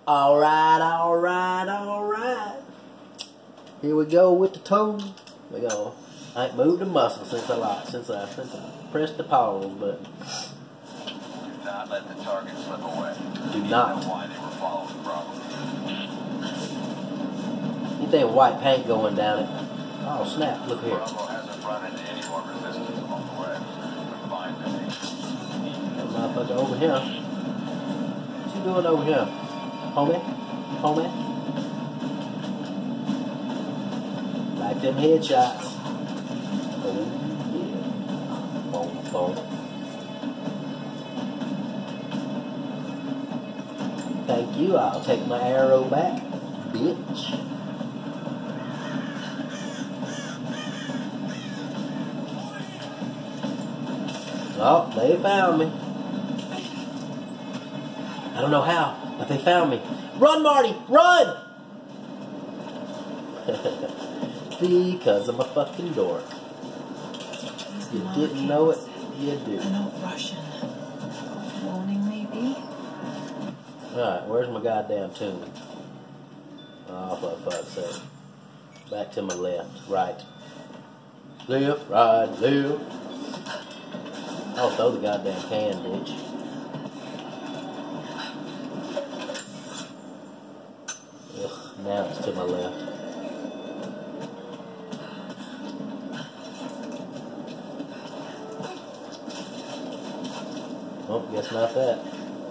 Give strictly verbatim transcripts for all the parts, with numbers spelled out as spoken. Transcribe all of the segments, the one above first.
Alright, alright, alright. Here we go with the toe. We go. I ain't moved a muscle since I locked, since I, since I pressed the pause button. Do not let the target slip away. Do not. You know why they were following properly. You think white paint going down it? Oh snap! Look here. Bravo hasn't run into any more resistance along the way. Fine, That motherfucker over here. What you doing over here, homie? Homie? Like them headshots. Oh yeah. Boom, boom. Thank you. I'll take my arrow back, bitch. Oh, they found me. I don't know how, but they found me. Run, Marty! Run! Because I'm a fucking dork. You didn't know it, you do. They're not Russian. Warning, maybe? Alright, where's my goddamn tune? Oh, for fuck's sake. Back to my left, right. Left, right, left. Oh, throw the goddamn can, bitch. Ugh, now it's to my left. Oh, guess not that.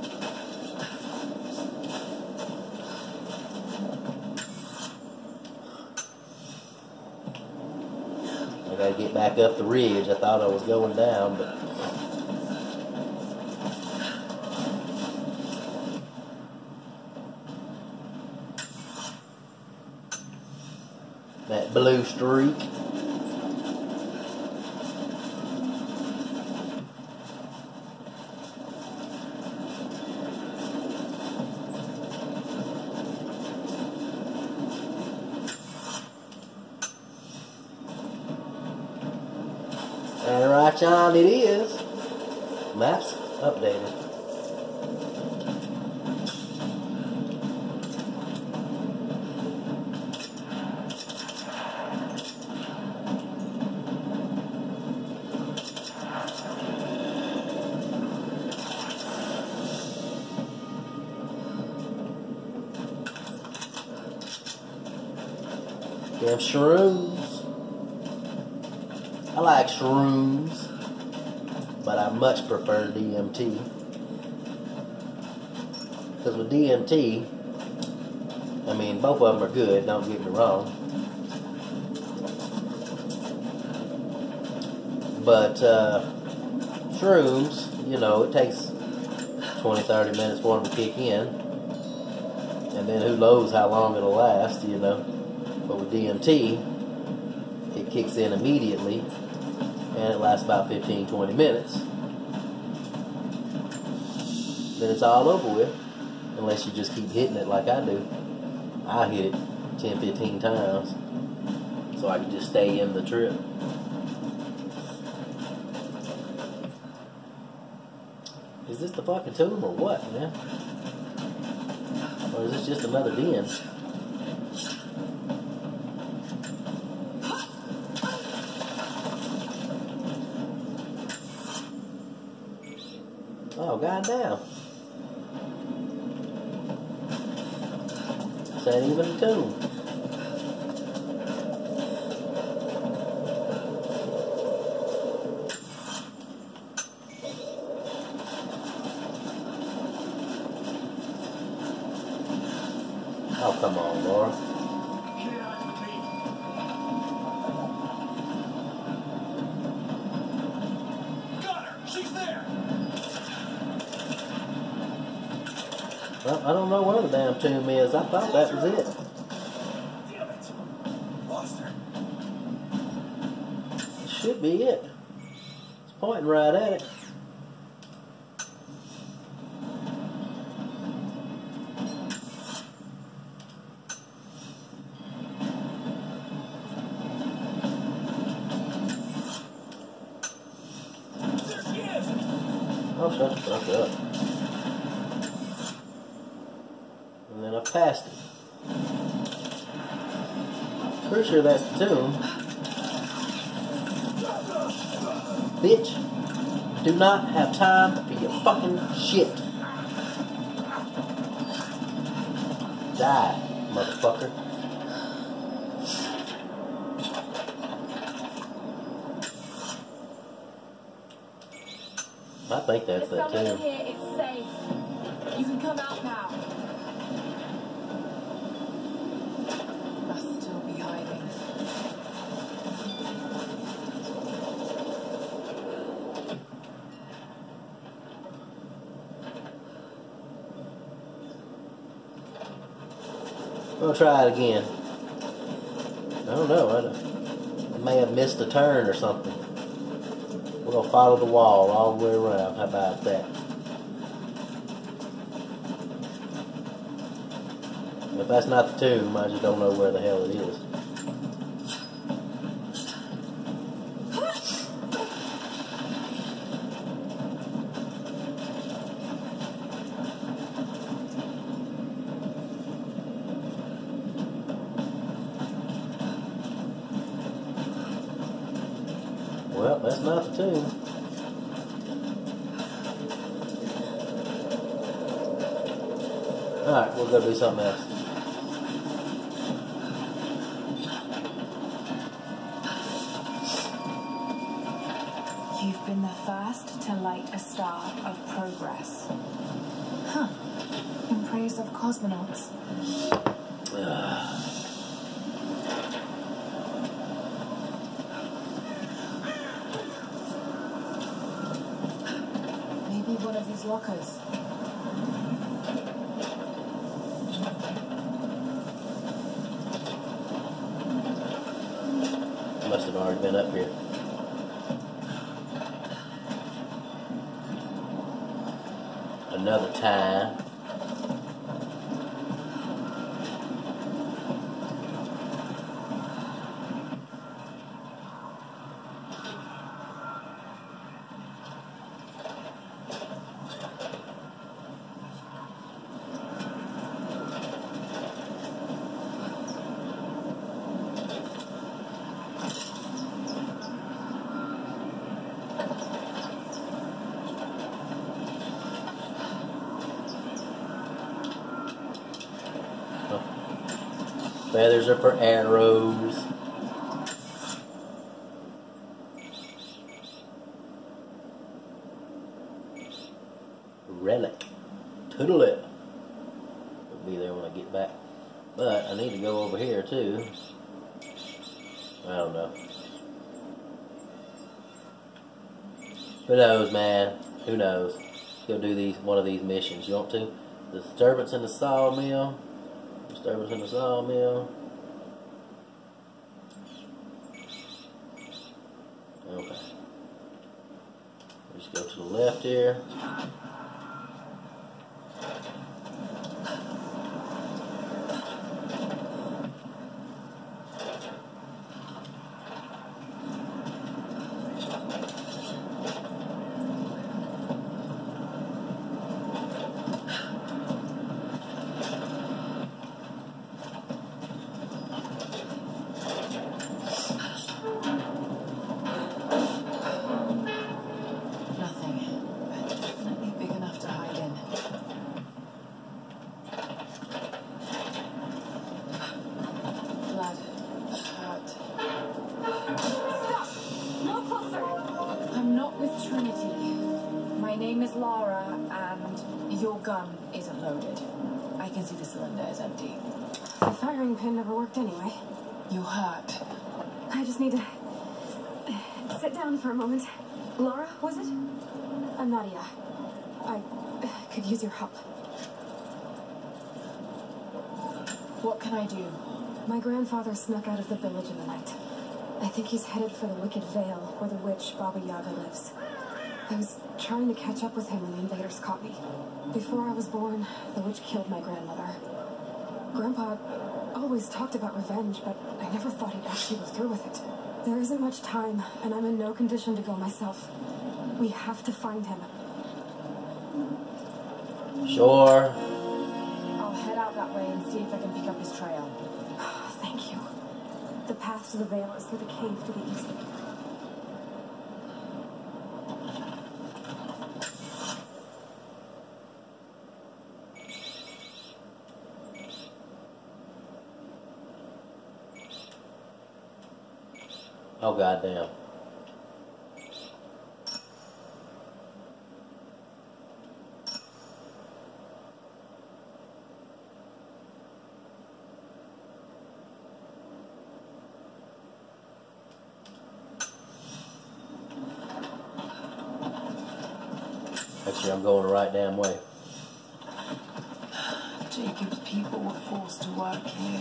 I gotta get back up the ridge. I thought I was going down, but... that blue streak. And right on it is. Maps updated. Damn shrooms. I like shrooms, but I much prefer D M T. Because with D M T, I mean, both of them are good, don't get me wrong. But uh, shrooms, you know, it takes twenty, thirty minutes for them to kick in. And then who knows how long it'll last, you know. But with D M T, it kicks in immediately, and it lasts about fifteen, twenty minutes. Then it's all over with, unless you just keep hitting it like I do. I hit it ten, fifteen times, so I can just stay in the trip. Is this the fucking tomb or what, man? Or is this just another den? Oh, goddamn. This ain't even a tomb. Oh, come on, Laura. Well, I don't know where the damn tomb is. I thought that was it. Damn it. Lost her. Should be it. It's pointing right at it. There she is. Oh, shut the fuck up. And then I've passed it. Pretty sure that's the tomb. Bitch, do not have time for your fucking shit. Die, motherfucker. I think that's that There's someone too. here, it's safe. You can come out now. Must still be hiding. We'll try it again. I don't know. I, don't, I may have missed a turn or something. We're going to follow the wall all the way around. How about that? If that's not the tomb, I just don't know where the hell it is. Well, that's not the tomb. Alright, we'll go do something else. You've been the first to light a star of progress. Huh. In praise of cosmonauts. Maybe one of these lockers. Must have already been up here. Another time. Feathers are for arrows. Relic. Toodle it. It'll be there when I get back. But I need to go over here too. I don't know. Who knows, man? Who knows? Let's go do these one of these missions. You want to? The disturbance in the sawmill. Disturbance in the sawmill. Okay. Just go to the left here. Your gun isn't loaded. I can see the cylinder is empty. The firing pin never worked anyway. You hurt. I just need to sit down for a moment. Laura, was it? I'm Nadia. I could use your help. What can I do? My grandfather snuck out of the village in the night. I think he's headed for the Wicked Vale, where the witch Baba Yaga lives. I was trying to catch up with him when the invaders caught me. Before I was born, the witch killed my grandmother. Grandpa always talked about revenge, but I never thought he'd actually go through with it. There isn't much time, and I'm in no condition to go myself. We have to find him. Sure. I'll head out that way. path to the Vale is through the cave to the east. Oh, goddamn. Make sure I'm going the right damn way. Jacob's people were forced to work here.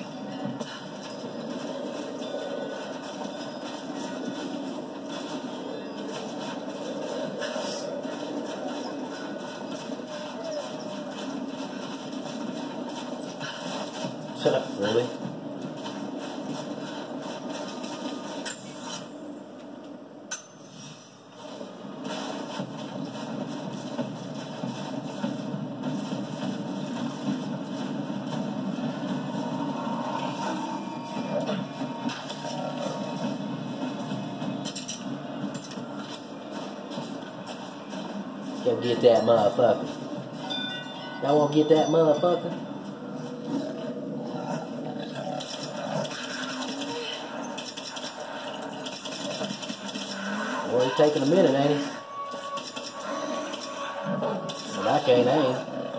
Really? Go get that motherfucker. Y'all wanna get that motherfucker? Well, he's taking a minute, ain't he? But I can't aim.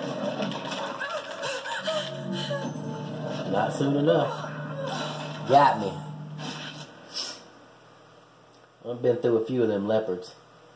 Not soon enough. Got me. I've been through a few of them leopards.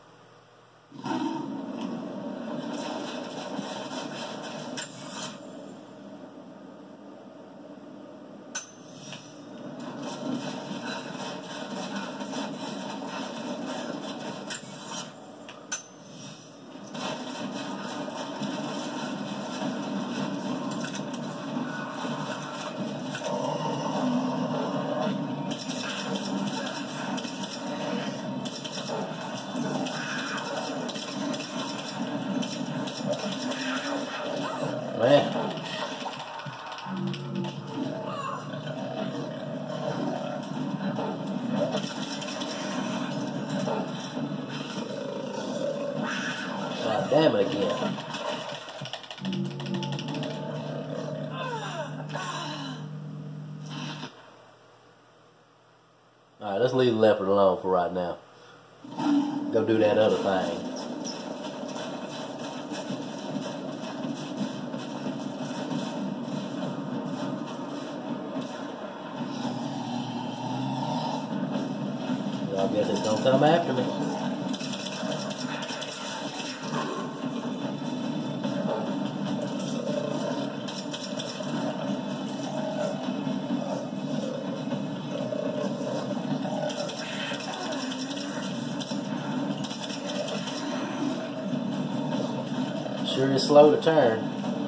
Man. God damn it again. Alright, let's leave the leopard alone for right now. Go do that other thing. I guess it's gonna come after me. Sure is slow to turn.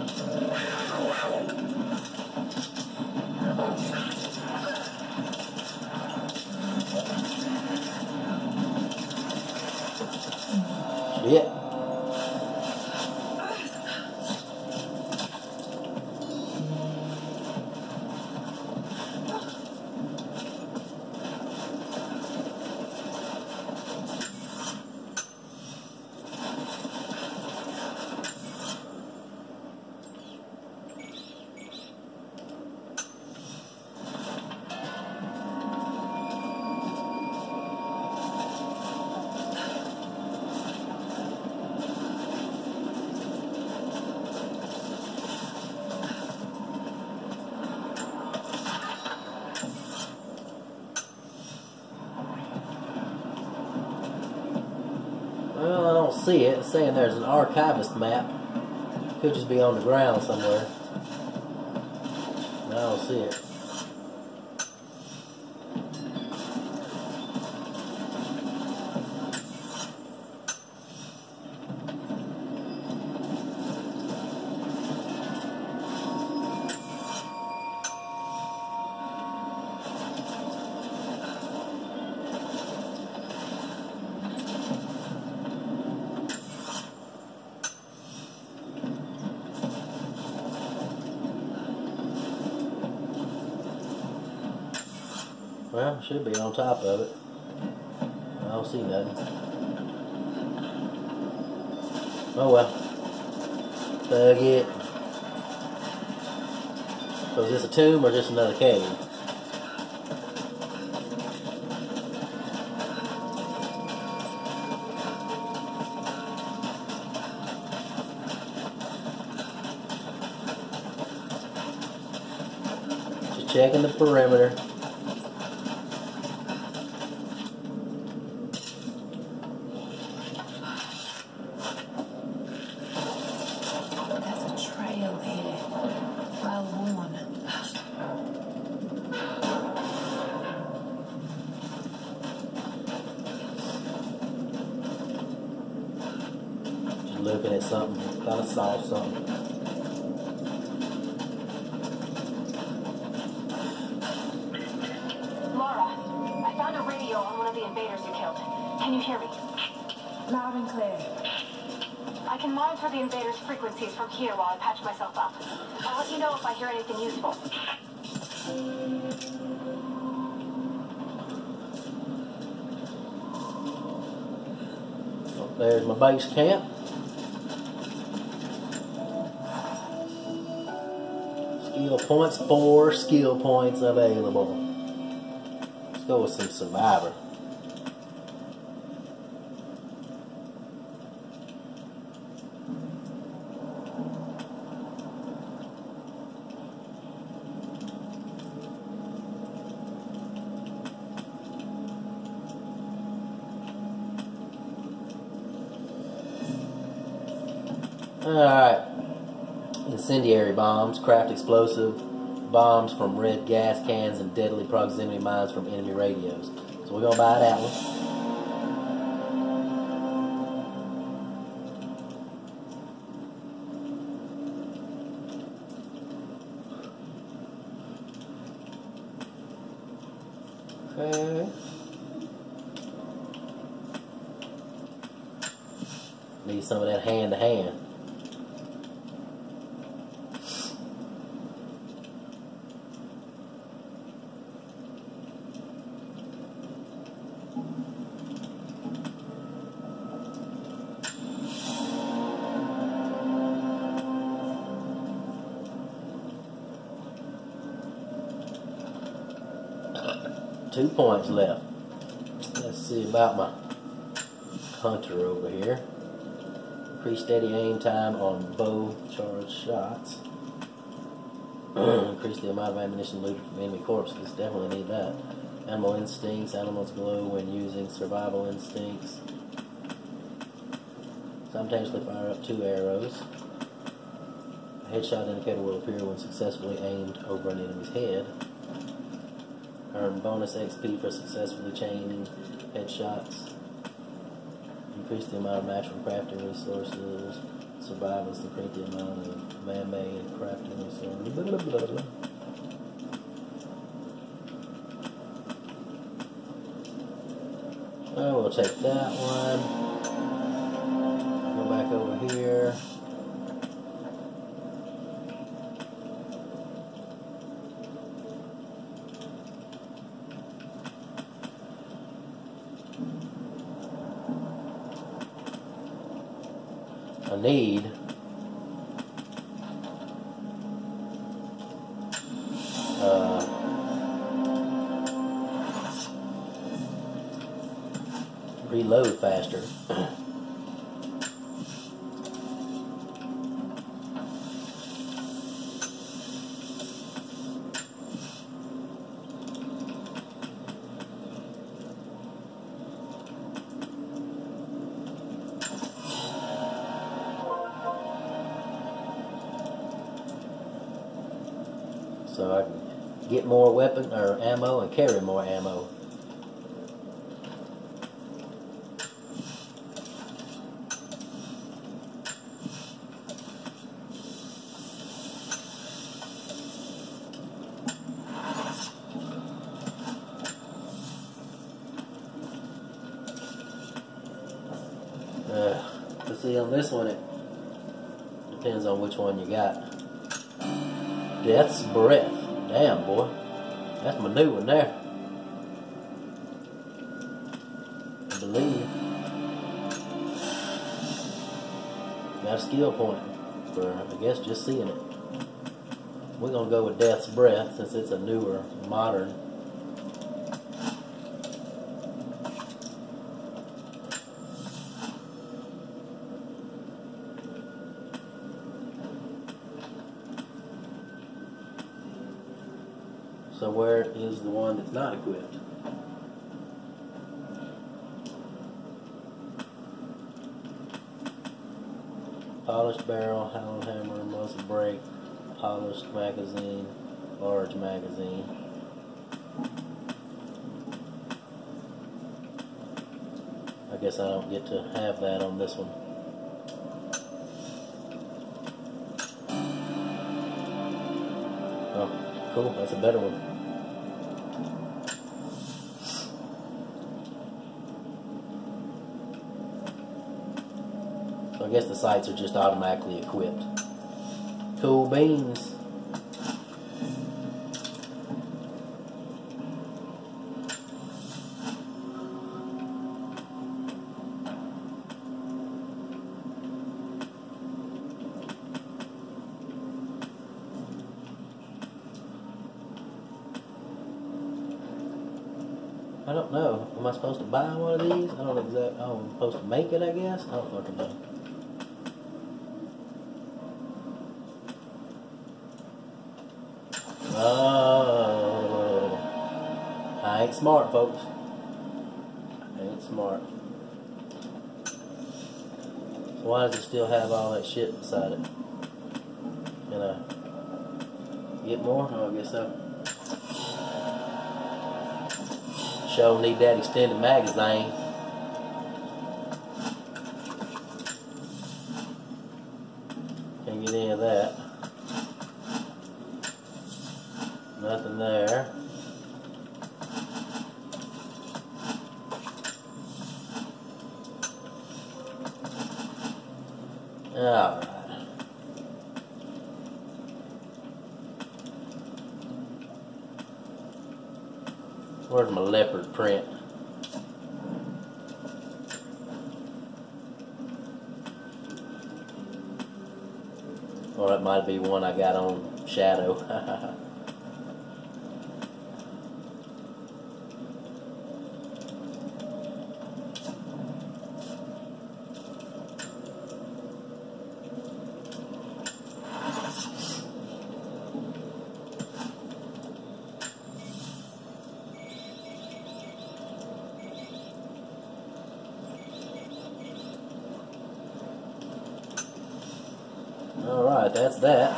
Shit. Well, I don't see it. It's saying there's an archivist map. Could just be on the ground somewhere. I don't see it. Well, should be on top of it. I don't see nothing. Oh well. Thug it. So is this a tomb or just another cave? Just checking the perimeter. Looking at something, thought I saw something. Laura, I found a radio on one of the invaders you killed. Can you hear me? Loud and clear. I can monitor the invaders' frequencies from here while I patch myself up. I'll let you know if I hear anything useful. Oh, there's my base camp. Skill points, four skill points available. Let's go with some Survivor. Alright. Incendiary bombs, craft explosive bombs from red gas cans, and deadly proximity mines from enemy radios. So we're gonna buy that one. Okay. Need some of that hand to hand. Two points left. Let's see about my hunter over here. Increase steady aim time on bow charged shots. Increase the amount of ammunition looted from enemy corpses. Definitely need that. Animal instincts. Animals glow when using survival instincts. Simultaneously fire up two arrows. A headshot indicator will appear when successfully aimed over an enemy's head. Earn bonus X P for successfully chaining headshots. Increase the amount of natural crafting resources. Survivors increase the amount of man-made crafting resources. Blah, blah, blah, blah. Oh, we'll take that one. Go back over here. I need uh, reload faster. So I can get more weapon or ammo and carry more ammo. Uh, let's see, on this one it depends on which one you got. Death's Breath. Damn, boy. That's my new one there. Got a skill point for, I guess, just seeing it. We're going to go with Death's Breath since it's a newer, modern. So where is the one that's not equipped? Polished barrel, hollow hammer, muzzle brake, polished magazine, large magazine. I guess I don't get to have that on this one. Oh, cool, that's a better one. So I guess the sights are just automatically equipped. Cool beans. I don't know. Am I supposed to buy one of these? I don't exactly. Oh, I'm supposed to make it, I guess? I don't fucking know. Oh. I ain't smart, folks. I ain't smart. So why does it still have all that shit beside it? Can I get more? Oh, I guess so. Sure need that extended magazine. Can't get any of that. Nothing there. Alright. Where's my leopard print? Or that might be one I got on Shadow. Alright, that's that.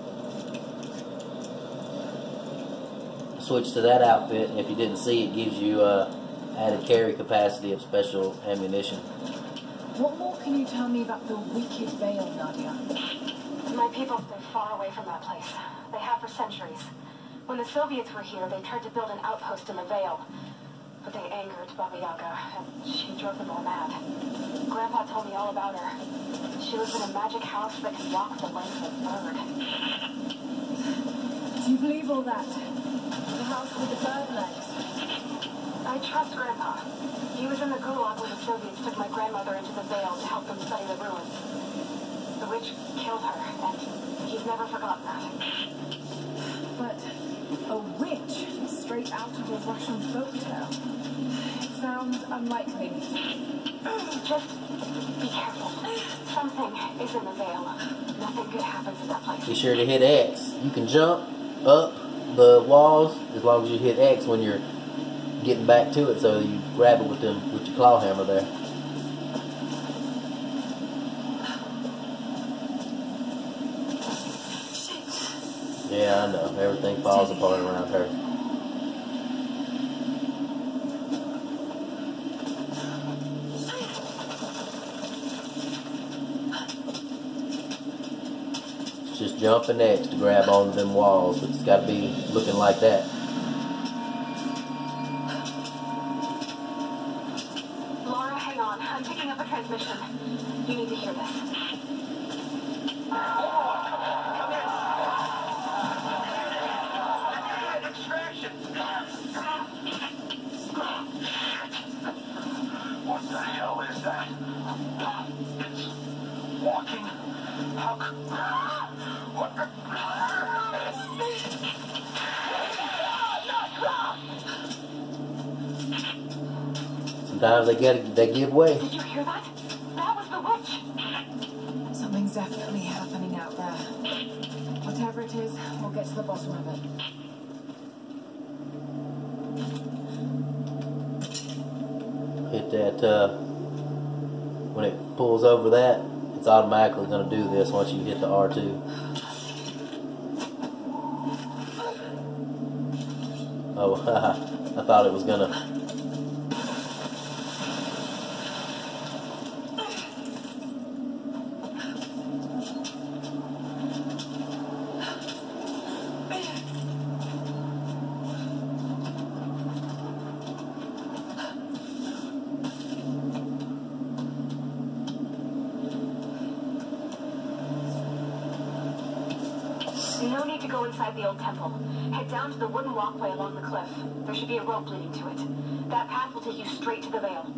Switch to that outfit, and if you didn't see, it gives you uh, added carry capacity of special ammunition. What more can you tell me about the Wicked Vale, Nadia? My people live far away from that place. They have for centuries. When the Soviets were here, they tried to build an outpost in the Vale. But they angered Baba Yaga, and she drove them all mad. Grandpa told me all about her. She lives in a magic house that can walk the length of a bird. Do you believe all that? The house with the bird legs? I trust Grandpa. He was in the gulag when the Soviets took my grandmother into the Vale to help them study the ruins. The witch killed her, and he's never forgotten that. But a witch straight out of a Russian folktale? It sounds unlikely. Just be careful. Something is in the Vale. Nothing good happens in that place. Be sure to hit X. You can jump up the walls as long as you hit X when you're getting back to it, so you grab it with them with your claw hammer there. Yeah, I know. Everything falls apart around her. Just jumping X to grab onto them walls, but it's got to be looking like that. Laura, hang on. I'm picking up a transmission. You need to hear this. Come in. Extraction. What the hell is that? It's walking. Sometimes they get they give way. Did you hear that? That was the witch. Something's definitely happening out there. Whatever it is, we'll get to the bottom of it. Hit that, uh, when it pulls over that, it's automatically going to do this once you hit the R two. Oh, haha, I thought it was going to. No need to go inside the old temple. Head down to the wooden walkway along the cliff. There should be a rope leading to it. That path will take you straight to the Veil.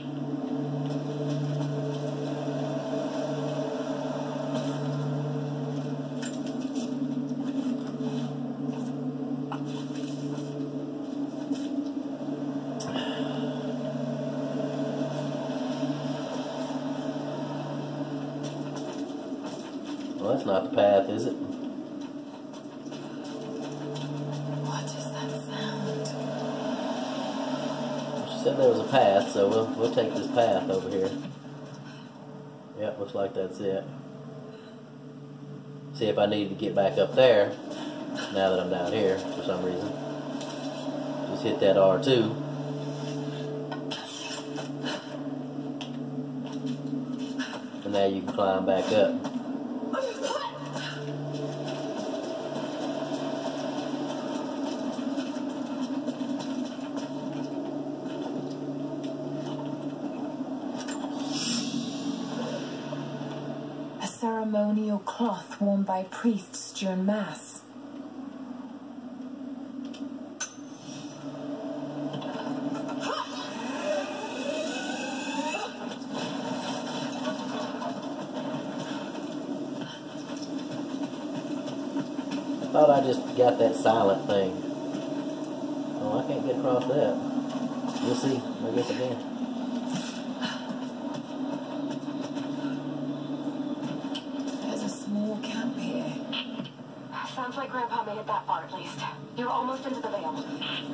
Well, that's not the path, is it? Said there was a path, so we'll we'll take this path over here. Yep, looks like that's it. See if I need to get back up there now that I'm down here for some reason. Just hit that R two. And now you can climb back up. Ceremonial cloth worn by priests during Mass. I thought I just got that silent thing. Oh, I can't get across that. We'll see. I guess I can. Sounds like Grandpa made it that far, at least. You're almost into the Veil.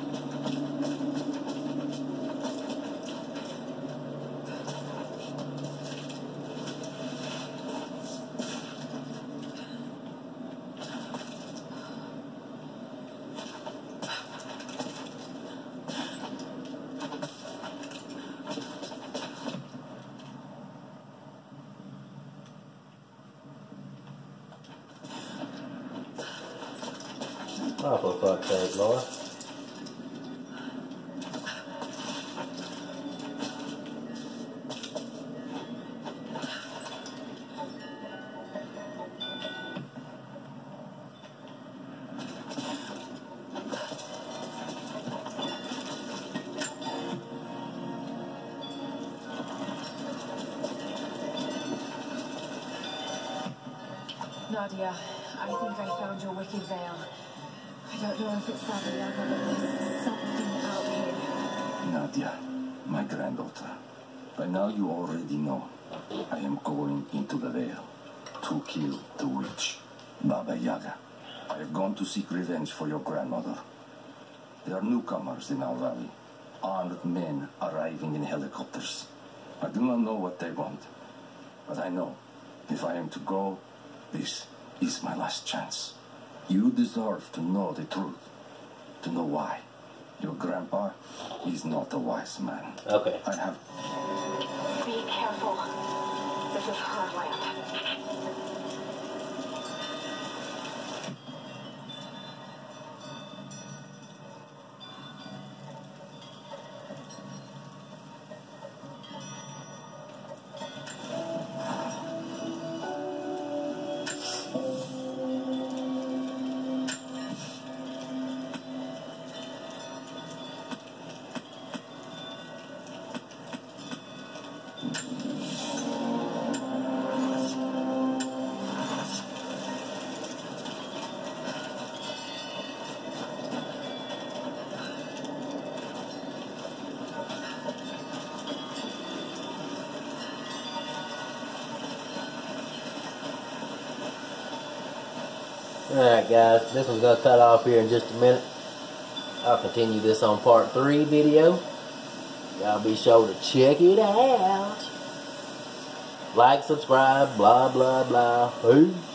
Oh, for fuck's sake, Laura. Nadia, I think I found your wicked veil. I don't know if it's Baba Yaga, but there's something out here. Nadia, my granddaughter, by now you already know. I am going into the Veil to kill the witch, Baba Yaga. I have gone to seek revenge for your grandmother. There are newcomers in our valley, armed men arriving in helicopters. I do not know what they want, but I know if I am to go, this is my last chance. You deserve to know the truth, to know why. Your grandpa is not a wise man. Okay. I have... Be careful. This is her land. Alright guys, this one's going to cut off here in just a minute. I'll continue this on part three video. Y'all be sure to check it out. Like, subscribe, blah, blah, blah. Peace.